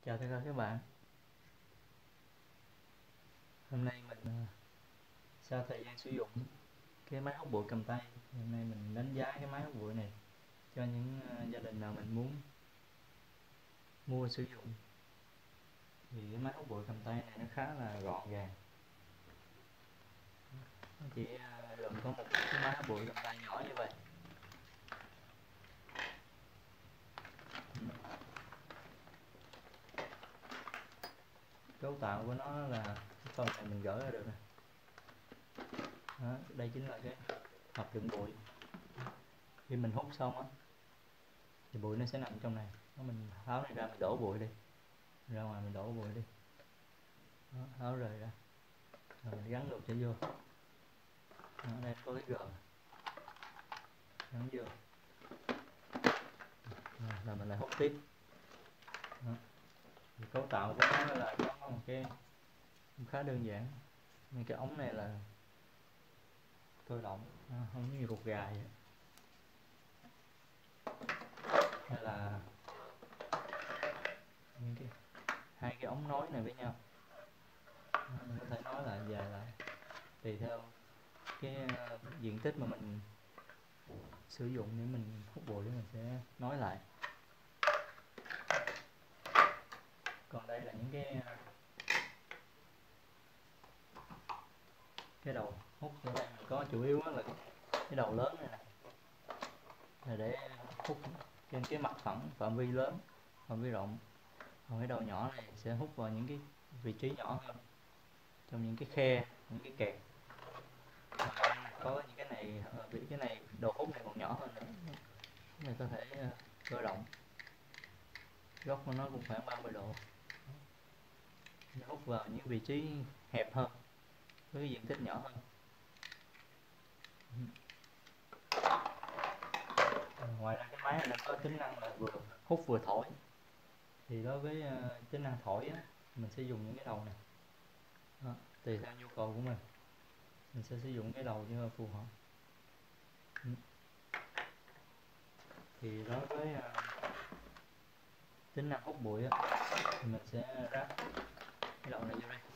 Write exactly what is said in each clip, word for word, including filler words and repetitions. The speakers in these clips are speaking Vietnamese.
Chào tất cả các bạn. Hôm nay mình à, sau thời gian sử dụng cái máy hút bụi cầm tay, hôm nay mình đánh giá cái máy hút bụi này cho những à, gia đình nào mình muốn mua sử dụng. Thì cái máy hút bụi cầm tay này nó khá là gọn gàng, nó chỉ à, gồm có một cái máy hút bụi cầm tay nhỏ như vậy. Cấu tạo của nó là cái phần này mình gỡ ra được nè. Đó, đây chính là cái hộp đựng bụi. Khi mình hút xong á thì bụi nó sẽ nằm trong này. Đó, mình tháo này ra, mình đổ bụi đi, ra ngoài mình đổ bụi đi. Đó, tháo rời ra rồi mình gắn lục trở vô. Đó, đây có cái gờ gắn vô. Rồi, là mình lại hút tiếp. Đó. Thì cấu tạo của nó là có một cái khá đơn giản. Nhưng cái ống này là cơ động, không giống như cục gà vậy. Hay là những cái hai cái ống nối này với nhau, mình có thể nói là dài lại tùy theo cái uh, diện tích mà mình sử dụng để mình hút bụi, để mình sẽ nói lại. Còn đây là những cái cái đầu hút ở đây mình có chủ yếu là cái đầu lớn này nè, là để hút trên cái mặt phẳng phạm vi lớn, phạm vi rộng. Còn cái đầu nhỏ này sẽ hút vào những cái vị trí nhỏ hơn, trong những cái khe, những cái kẹt. Có những cái này, vì cái này đầu hút này còn nhỏ hơn nữa, cái này có thể uh, cơ động. Góc của nó cũng khoảng ba mươi độ, nó hút vào những vị trí hẹp hơn với cái diện tích nhỏ hơn. Ngoài ra cái máy này nó có tính năng là vừa hút vừa thổi. Thì đối với uh, tính năng thổi á, mình sẽ dùng những cái đầu này. Đó, tùy theo nhu cầu của mình mình sẽ sử dụng cái đầu cho phù hợp. Thì đối với uh, tính năng hút bụi á, thì mình sẽ ráp cái đầu này vô đây.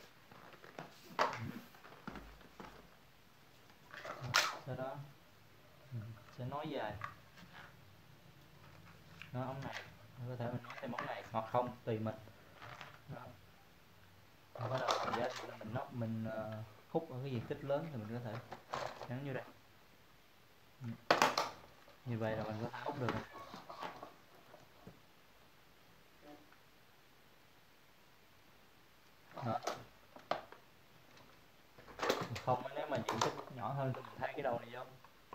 Sau đó mình sẽ nối dài. Nó ống này có thể mình nối thêm ống này hoặc không, tùy mình. Đó. Và bắt đầu mình giá là mình nóc mình uh, hút ở cái diện tích lớn thì mình có thể gắn vô đây. Như vậy là mình có thể hút được. Đó. Không, nếu mà diện tích nhỏ hơn thì mình thay cái đầu này vô,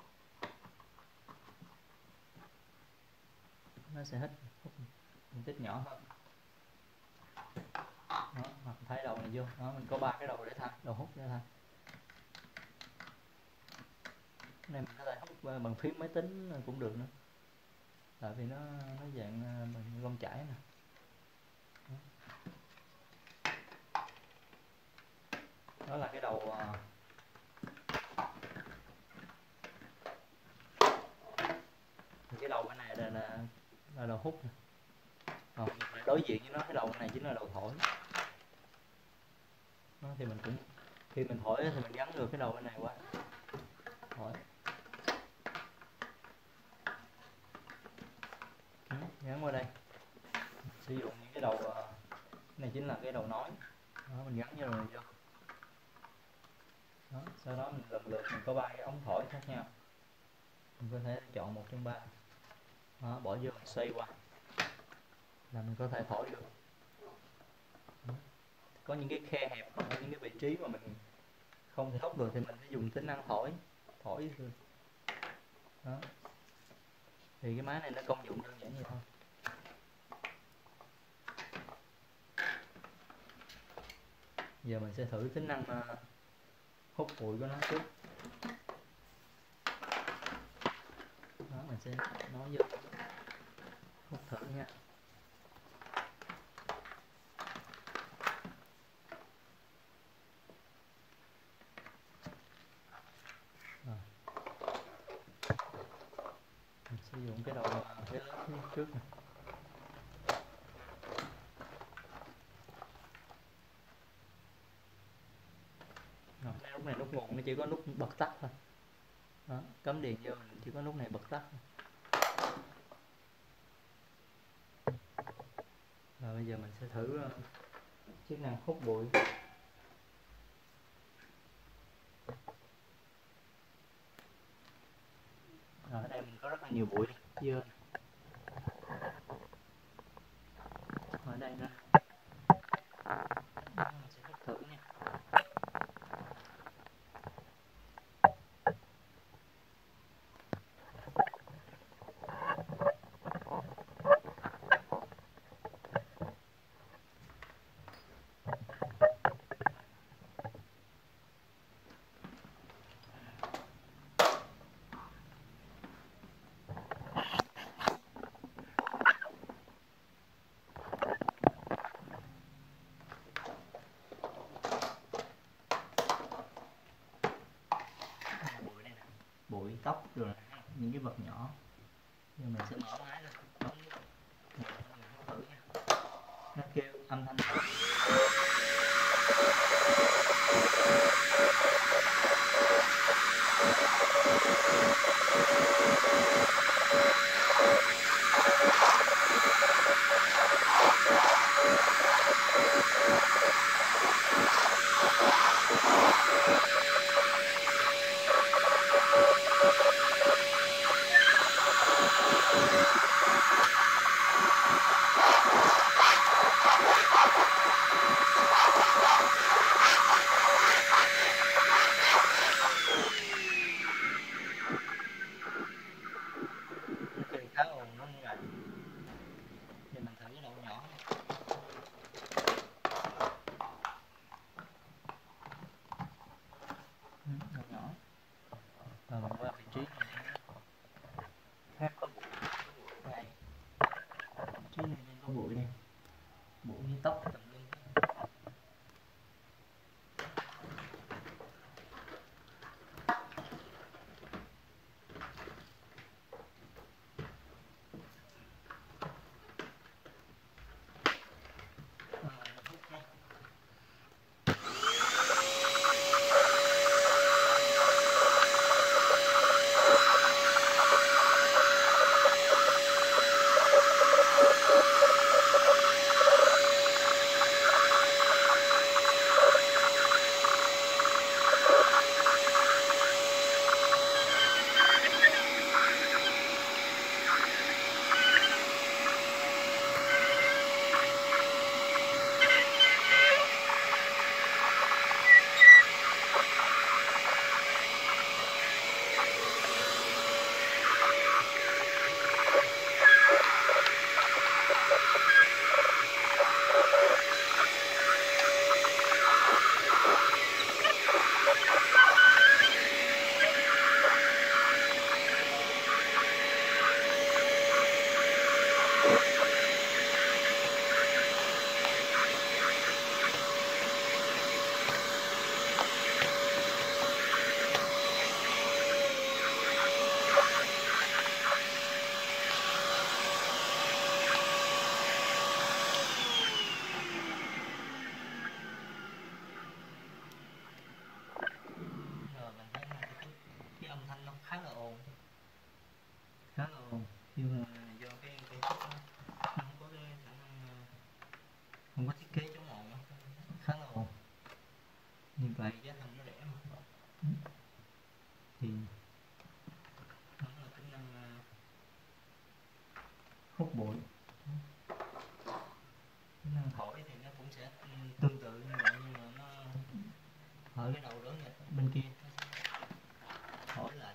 nó sẽ hít hút diện tích nhỏ hơn. Đó, hoặc thay đầu này vô. Đó, mình có ba cái đầu để thay, đầu hút để thay. Cái này mình có thể hút bằng phím máy tính cũng được nữa, tại vì nó nó dạng bằng lông chảy nè. Đó. Đó là cái đầu uh, cái đầu cái này là là, là đầu hút nè. Còn đối diện với nó, cái đầu này chính là đầu thổi. Đó, thì mình cũng khi mình thổi thì mình gắn được cái đầu bên này qua thổi. Ừ, gắn qua đây. Sử dụng những cái đầu uh, cái này chính là cái đầu nối. Đó, mình gắn vô rồi vô. Đó, sau đó mình lần lượt mình có ba cái ống thổi khác nhau, mình có thể chọn một trong ba. Đó, bỏ vô mình xoay qua là mình có thể thổi được. Đó. Có những cái khe hẹp, ở những cái vị trí mà mình không thể hút được thì mình sẽ dùng tính năng thổi thổi thôi. Đó. Thì cái máy này nó công dụng đơn giản vậy thôi. Giờ mình sẽ thử tính năng uh, hút bụi của nó trước. Đó, mình sẽ nói vô hút thử nha. Rồi. Mình sử dụng cái đầu cái lớn trước này. nút này nút nguồn, nó chỉ có nút bật tắt thôi. Đó, cắm điện vô mình chỉ có nút này bật tắt thôi. Rồi bây giờ mình sẽ thử uh, chức năng hút bụi. Rồi ở đây mình có rất là nhiều bụi dưa ở đây nữa. Mình sẽ hút thử nha. Bụi tóc rồi những cái vật nhỏ. Giờ mình sẽ mở máy lên bấm nút thử nha. Nó kêu âm thanh khá ồn nó như vậy. Giờ mình thử cái độ nhỏ này. Ừ, độ nhỏ. Rồi mình qua vị trí này. Khác có bụi này. Vị trí này nên có bụi đây. Bụi như tóc tùm lum. Khá là ồn khá là ồn nhưng mà do cái cái nó không có cái khả năng, không có thiết kế chống ồn, khá là ồn. Như vậy giá thành nó rẻ mà. Thì nó là tính năng hút bụi. Tính năng thổi thì nó cũng sẽ tương tự như vậy, nhưng mà nó ở cái đầu lớn bên kia thổi lại.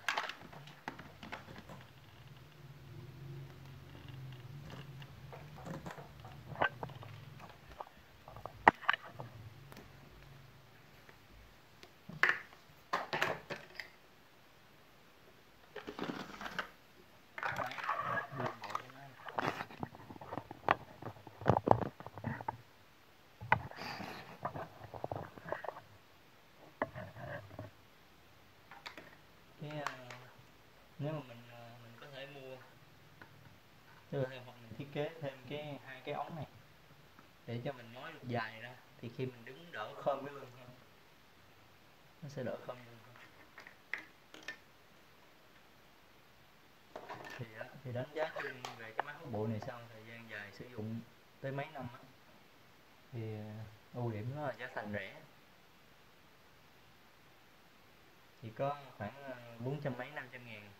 Cái uh, nếu mà mình uh, mình có thể mua, tức là hoặc mình thiết kế thêm cái hai cái ống này để cho mình nói được dài ra, thì khi mình đứng đỡ khom cái lưng hơn. nó sẽ đỡ không. Thì đó, thì đánh giá chung về cái máy hút bụi này sau thời gian dài sử dụng tới mấy năm á, thì ưu điểm nó là giá thành rẻ, chỉ có khoảng bốn trăm mấy năm trăm ngàn,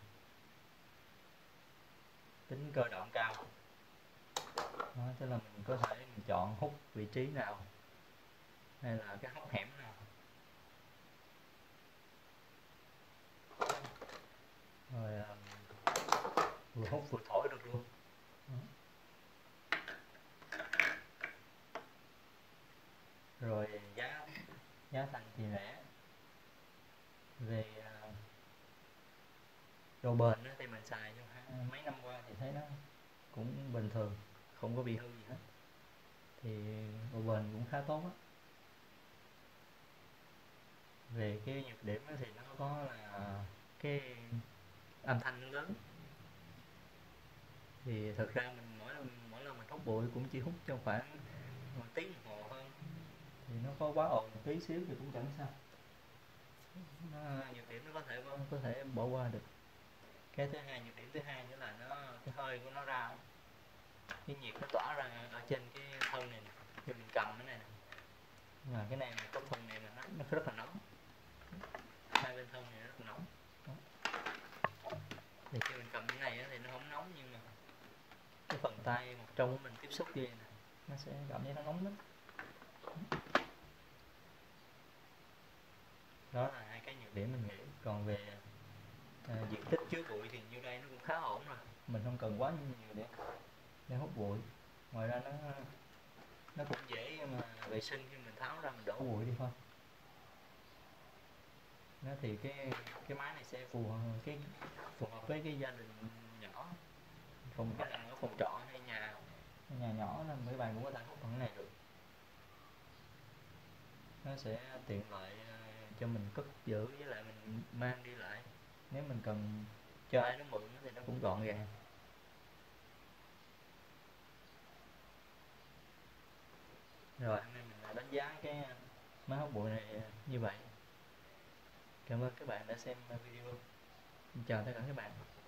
tính cơ động cao. Đó, tức là mình có thể mình chọn hút vị trí nào hay là cái hốc hẻm nào, rồi um, vừa hút vừa thổi được luôn. Đó. Rồi giá giá thành thì rẻ. Về uh, độ bền á, thì mình xài trong mấy năm qua thì thấy nó cũng bình thường, không có bị hư gì hết, thì độ bền cũng khá tốt á. Về cái nhược điểm thì nó có là cái âm thanh nó lớn, thì thực ra mình mỗi lần mỗi lần mình hút bụi cũng chỉ hút trong khoảng một tiếng đồng hồ hơn, thì nó có quá ồn một tí xíu thì cũng chẳng sao. Nó, nhược điểm nó có thể có thể bỏ qua được. Cái thứ hai, nhược điểm thứ hai nữa là nó cái hơi của nó ra, cái nhiệt nó tỏa ra ở trên cái thân này nè, khi mình cầm cái này nè, và cái này cái phần này là nó, nó rất là nóng, hai bên thân này rất là nóng. Đó. Thì khi mình cầm cái này thì nó không nóng, nhưng mà cái phần tay một trong của mình tiếp xúc với này nè, nó sẽ cảm thấy nó nóng lắm. Đó là hai cái nhược điểm mình nghĩ. Còn về à, diện tích chứa bụi thì như đây nó cũng khá ổn rồi, mình không cần quá nhiều để để hút bụi. Ngoài ra nó nó cũng dễ mà vệ sinh, khi mình tháo ra mình đổ bụi đi thôi. Nó thì cái cái máy này sẽ phù hợp cái phù hợp với cái gia đình nhỏ, phòng cái ở phòng trọ hay nhà nhà nhỏ nên mấy bạn cũng có thể hút bằng cái này được. Nó sẽ tiện lợi cho mình cất giữ, với lại mình mang đi lại, nếu mình cần cho ai đó mượn thì nó cũng gọn gàng. Rồi hôm nay mình đã đánh giá cái máy hút bụi này như vậy. Cảm ơn các bạn đã xem video. Chào tất cả các bạn.